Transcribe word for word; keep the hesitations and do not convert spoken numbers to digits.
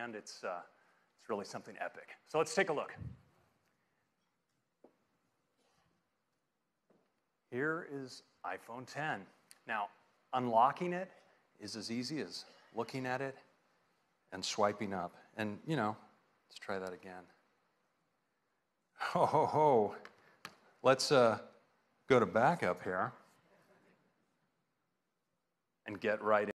hand, it's, uh, it's really something epic. So let's take a look. Here is iPhone ten. Now, unlocking it is as easy as looking at it and swiping up. And, you know, let's try that again. Ho, ho, ho. Let's uh, go to backup here and get right in.